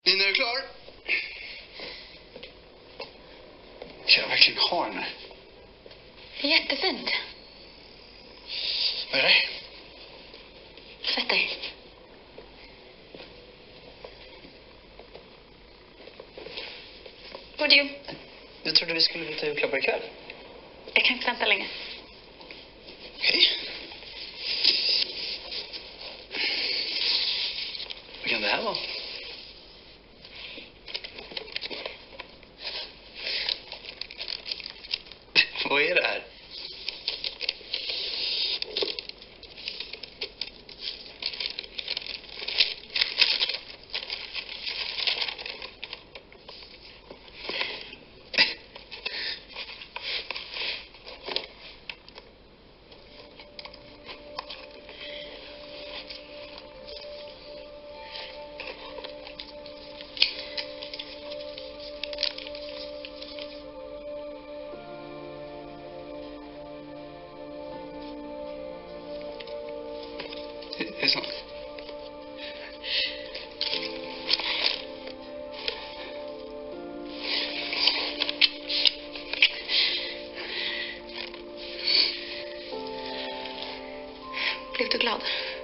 Nina, är du klar? Ska jag verkligen ha den här? Det är jättefint. Vad är det? Sätt dig. Vad är det? Jag trodde vi skulle byta julklappar ikväll. Jag kan inte vänta länge. Okej. Vad kan det här vara? Vad är det här? Det är sant. Blev du glad?